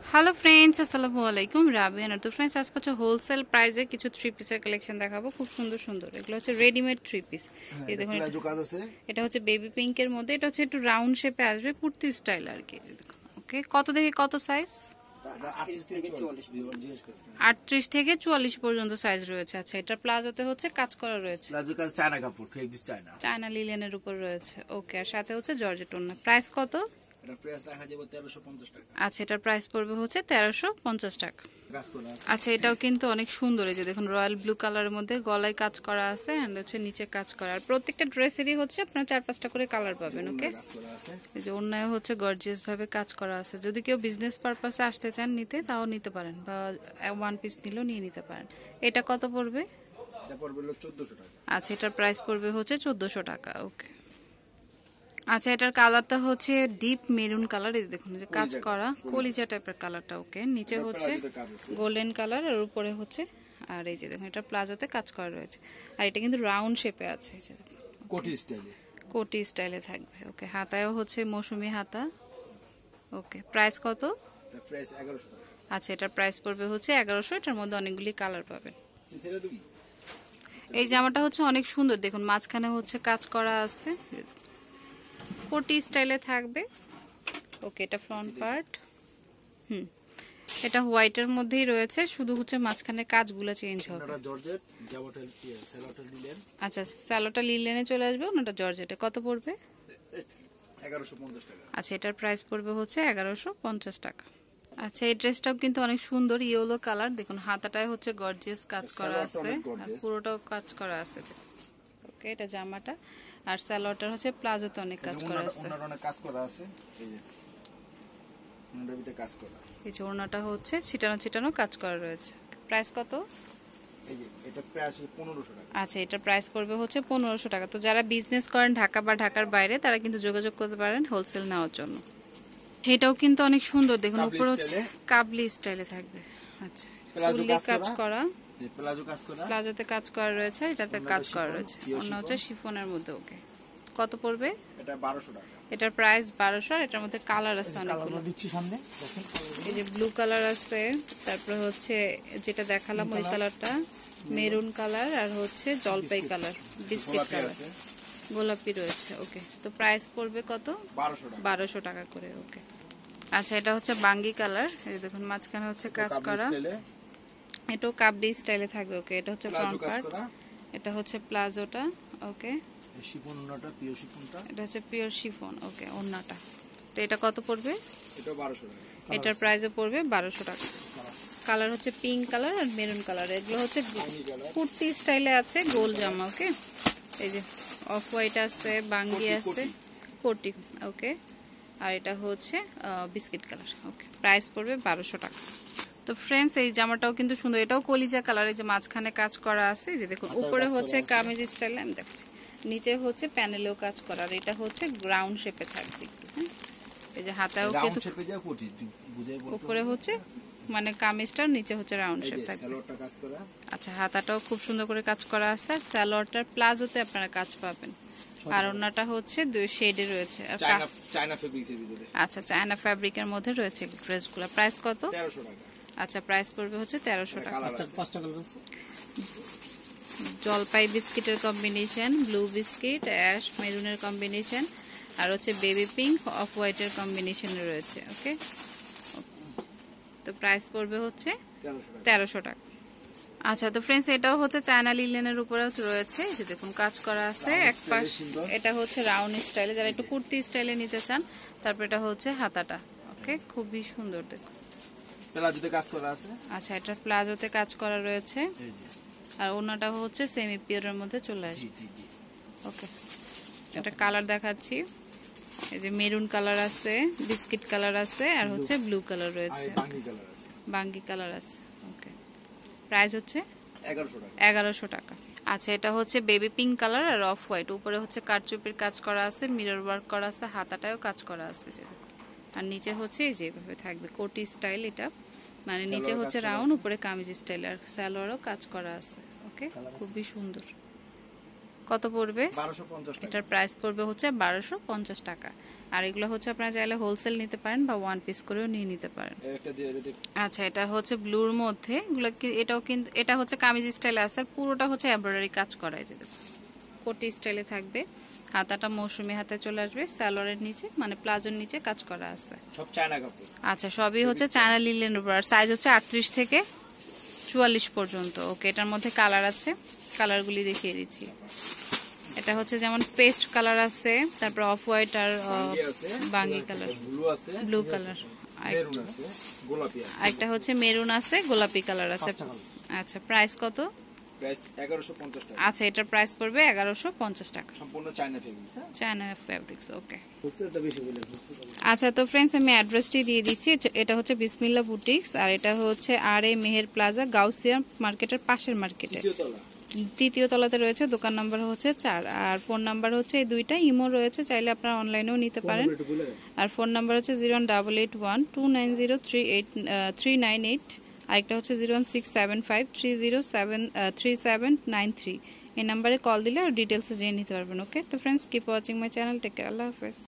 Hello friends, আসসালামু আলাইকুম। রাবিয়ান আর তো ফ্রেন্ডস, আজকে হচ্ছে হোলসেল প্রাইসে কিছু থ্রি পিসের কালেকশন দেখাবো। খুব সুন্দর সুন্দর এগুলো হচ্ছে রেডিমেড থ্রি পিস। এই দেখুন, এটা হচ্ছে বেবি পিঙ্কের মধ্যে, এটা হচ্ছে একটু রাউন্ড শেপে আসবে, কুর্তি স্টাইল আর কি। ওকে, কত থেকে কত সাইজ? 38 থেকে 44 পর্যন্ত সাইজ রয়েছে। আচ্ছা, এটা প্লাজোতে হচ্ছে কাজ করা রয়েছে, প্লাজো কাজ চায়না কাপড়, ফেক পিস চায়না, চায়না লিলেনের উপর রয়েছে। ওকে, আর সাথে হচ্ছে জর্জেট ওড়না। প্রাইস কত? এটা প্রাইস রাখা যাবে 1350 টাকা। আচ্ছা, এটার প্রাইস পড়বে হচ্ছে 1350 টাকা। কাজ করা আছে। আচ্ছা, এটাও কিন্তু অনেক সুন্দর। এই যে দেখুন, রয়্যাল ব্লু কালারের মধ্যে গলায় কাজ করা আছে এন্ড হচ্ছে নিচে কাজ করা। আর প্রত্যেকটা ড্রেসেরই হচ্ছে আপনারা 4-5টা করে কালার পাবেন। ওকে, কাজ করা আছে। এই যে ওড়নায় হচ্ছে গর্জিয়াস ভাবে কাজ করা আছে। যদি কেউ বিজনেস পারপাসে আসতে চান নিতে, তাও নিতে পারেন, বা ওয়ান পিস নিলেও নিয়ে নিতে পারেন। এটা কত পড়বে? এটা পড়বে 1400 টাকা। আচ্ছা, এটার প্রাইস পড়বে হচ্ছে 1400 টাকা। ওকে, আচ্ছা, এটার কালারটা হচ্ছে ডিপ মেরুন কালার। এই দেখুন, যে কাজ করা কলিজা টাইপের কালারটা। ওকে, নিচে হচ্ছে গোল্ডেন কালার আর উপরে হচ্ছে, আর এই যে দেখুন, এটা প্লাজোতে কাজ করা রয়েছে। আর এটা কিন্তু রাউন্ড শেপে আছে, এই যে কোটি স্টাইলে, কোটি স্টাইলে থাকবে। ওকে, হাতায়ও হচ্ছে মৌসুমী হাতা। ওকে, প্রাইস কত? এটা প্রাইস 1100 টাকা। আচ্ছা, এটার প্রাইস পড়বে হচ্ছে 1100। এটার মধ্যে অনেকগুলি কালার পাবেন। ছেড়ে দিবি। এই জামাটা হচ্ছে অনেক সুন্দর। দেখুন, মাঝখানে হচ্ছে কাজ করা আছে, কোটি স্টাইলে থাকবে। ওকে, এটা ফ্রন্ট পার্ট। এটা হোয়াইটের মধ্যেই রয়েছে, শুধু হচ্ছে মাঝখানে কাজগুলো চেঞ্জ হবে। এটা জর্জেট, জামাটা সেলোটা নিলেন। আচ্ছা, স্যালোটা লিলেনে চলে আসবে, ওনাটা জর্জেটে। কত পড়বে? 1150 টাকা। আচ্ছা, এটার প্রাইস পড়বে হচ্ছে 1150 টাকা। আচ্ছা, এই ড্রেসটাও কিন্তু অনেক সুন্দর, ইয়েলো কালার। দেখুন, হাতাটায় হচ্ছে গর্জিয়াস কাজ করা আছে আর পুরোটাও কাজ করা আছে। ওকে, এটা জামাটা। আর স্যালোটার হচ্ছে প্লাজোতে অনেক কাজ করা আছে। অনেক কাজ করা আছে, এই যে মুন্ডাবিতে কাজ করা। এই যে ওড়নাটা হচ্ছে ছিটানো ছিটানো কাজ করা রয়েছে। প্রাইস কত? এই যে এটা প্রাইস 1500 টাকা। আচ্ছা, এটার প্রাইস পড়বে হচ্ছে 1500 টাকা। তো যারা বিজনেস করেন ঢাকা বা ঢাকার বাইরে, তারা কিন্তু যোগাযোগ করতে পারেন হোলসেল নেওয়ার জন্য। সেটাও কিন্তু অনেক সুন্দর। দেখুন, উপরে হচ্ছে কাবলি স্টাইলে থাকবে। আচ্ছা, ফুললি কাজ করা, প্লাজো কাজ করা, প্লাজোতে কাজ করা রয়েছে, এটাতে কাজ করা রয়েছে। অন্য হচ্ছে শিফনের মধ্যে। ওকে, কত পড়বে? এটা 1200 টাকা। এটার প্রাইস 1200। আর এটার মধ্যে কালার আছে অনেকগুলো। দিচ্ছি সামনে দেখেন, এই যে ব্লু কালার আছে, তারপরে হচ্ছে যেটা দেখালাম ওই কালারটা, মেরুন কালার, আর হচ্ছে জলপাই কালার, বিস্কিট কালার, গোলাপি রয়েছে। ওকে, তো প্রাইস পড়বে কত? 1200 টাকা করে। ওকে, আচ্ছা, এটা হচ্ছে বাঙ্গি কালার। এই দেখুন, মাঝখানে হচ্ছে কাজ করা, এটাও কাবলি স্টাইলে থাকবে। ওকে, এটা হচ্ছে ফ্রন্ট পার্ট, এটা হচ্ছে প্লাজোটা। ওকে, শিফন ওন্নাটা, পিওর শিফনটা, এটা হচ্ছে পিওর শিফন। ওকে, ওন্নাটা। তো এটা কত পড়বে? এটা 1200 টাকা। এটার প্রাইসও পড়বে 1200 টাকা। কালার হচ্ছে পিঙ্ক কালার আর মেরুন কালার। এগুলো হচ্ছে কুর্তি স্টাইলে আছে, গোল জামা। ওকে, এই যে অফ হোয়াইট আছে, বাঙ্গি আছে, কোটি। ওকে, আর এটা হচ্ছে বিস্কিট কালার। ওকে, প্রাইস পড়বে 1200 টাকা। তো ফ্রেন্ডস, এই জামাটাও কিন্তু সুন্দর। এটাও কলিজা কালার। এই যে মাঝখানে কাজ করা আছে, যে দেখুন, উপরে হচ্ছে কামিজ স্টাইলে, আমি দেখছি, নিচে হচ্ছে প্যানেলেও কাজ করা। আর এটা হচ্ছে গ্রাউন্ড শেপে থাকবে একটু। হ্যাঁ, এই যে হাতাও কিন্তু উপরে হচ্ছে মানে কামিজটার নিচে হচ্ছে রাউন্ড শেপ থাকবে। আচ্ছা, হাতাটাও খুব সুন্দর করে কাজ করা আছে। আর সালোয়ারটার প্লাজোতে আপনারা কাজ পাবেন। আর ওন্নাটা হচ্ছে দুই শেডে রয়েছে। আর চায়না ফেব্রিক্সের ভিতরে। আচ্ছা, চায়না ফ্যাব্রিকের মধ্যে রয়েছে ড্রেসগুলো। প্রাইস কত? 1300 টাকা। আচ্ছা, প্রাইস পড়বে হচ্ছে 1300 টাকা। পাঁচটা কালার আছে, জলপাই বিস্কিটের কম্বিনেশন, ব্লু বিস্কিট, অ্যাশ মেরুনের কম্বিনেশন, আর হচ্ছে বেবি পিঙ্ক অফ হোয়াইটের কম্বিনেশনে রয়েছে। ওকে, তো প্রাইস পড়বে হচ্ছে 1300 টাকা। আচ্ছা, তো ফ্রেন্ডস, এটাও হচ্ছে চায়না লিলেনের উপরে রয়েছে। যে দেখুন, কাজ করা আছে এক পাশ। এটা হচ্ছে রাউন্ড স্টাইলে, যারা একটু কুর্তি স্টাইলে নিতে চান। তারপর এটা হচ্ছে হাতাটা। ওকে, খুবই সুন্দর। দেখুন, প্লাজোতে কাজ করা আছে। আচ্ছা, এটা প্লাজোতে কাজ করা রয়েছে। আর ওনাটা হচ্ছে সেমি পিওরের মধ্যে চলে আসবে। ওকে, এটা কালার দেখাচ্ছি। এই যে মেরুন কালার আছে, বিস্কিট কালার আছে, আর হচ্ছে ব্লু কালার রয়েছে, বাঙ্গি কালার আছে। ওকে, প্রাইস হচ্ছে 1100 টাকা। আচ্ছা, এটা হচ্ছে বেবি পিঙ্ক কালার আর অফ হোয়াইট। উপরে হচ্ছে কারচুপির কাজ করা আছে, মিরর ওয়ার্ক করা আছে, হাতাটায়ও কাজ করা আছে। আর নিচে হচ্ছে এই যেভাবে থাকবে কোটি স্টাইল। এটা মানে নিচে হচ্ছে রাউন্ড, উপরে কামিজ স্টাইল, আর সালোয়ারও কাজ করা আছে। ওকে, খুবই সুন্দর। কত পড়বে? 1250 টাকা। এটার প্রাইস পড়বে হচ্ছে 1250 টাকা। আর এগুলো হচ্ছে আপনারা চাইলে হোলসেল নিতে পারেন বা ওয়ান পিস করেও নিয়ে নিতে পারেন। একটা দিয়ে যদি আচ্ছা, এটা হচ্ছে ব্লুর মধ্যে, এগুলো এটাও কিন্তু এটা হচ্ছে কামিজ স্টাইলে আছে, আর পুরোটা হচ্ছে এমব্রয়ডারি কাজ করা, এই যে দেখুন কোটি স্টাইলে থাকবে। হাতাটা মৌসুমি হাতে চলে আসবে, সালোয়ারের নিচে মানে প্লাজোর নিচে কাজ করা আছে। সব চায়না কাপড়। আচ্ছা, সবই হচ্ছে চায়না লিলেনের উপর, আর সাইজ হচ্ছে 38 থেকে 44 পর্যন্ত। ওকে, এটার মধ্যে কালার আছে, কালারগুলি দেখিয়ে দিচ্ছি। এটা হচ্ছে যেমন পেস্ট কালার আছে, তারপর অফ হোয়াইট আর বাঙ্গি কালার, ব্লু আছে, ব্লু কালার, মেরুন আছে, গোলাপি আছে। একটা হচ্ছে মেরুন আছে, গোলাপি কালার আছে। আচ্ছা, প্রাইস কত? প্রাইস 1150 টাকা। আচ্ছা, এটার প্রাইস পড়বে 1150 টাকা। সম্পূর্ণ China fabrics. China fabrics. Okay, হোলসেলটা বেশি বলে। আচ্ছা তো ফ্রেন্ডস, আমি অ্যাড্রেসটি দিয়ে দিচ্ছি। এটা হচ্ছে বিসমিল্লাহ বুটিক্স, আর এটা হচ্ছে আর.এ. মেহের প্লাজা, গাউসিয়া মার্কেটের পাশের মার্কেটে, তৃতীয় তলাতে রয়েছে। দোকান নাম্বার হচ্ছে 4, আর ফোন নাম্বার হচ্ছে এই দুইটা। ইমো রয়েছে, চাইলে আপনারা অনলাইনেও নিতে পারেন। আর ফোন নাম্বার হচ্ছে 01881290398, আরেকটা হচ্ছে 01675303793। এই নাম্বারে কল দিলে আর ডিটেলসে জেনে নিতে পারবেন। ওকে, তো friends, keep watching my channel. Take care, আল্লাহ হাফেজ।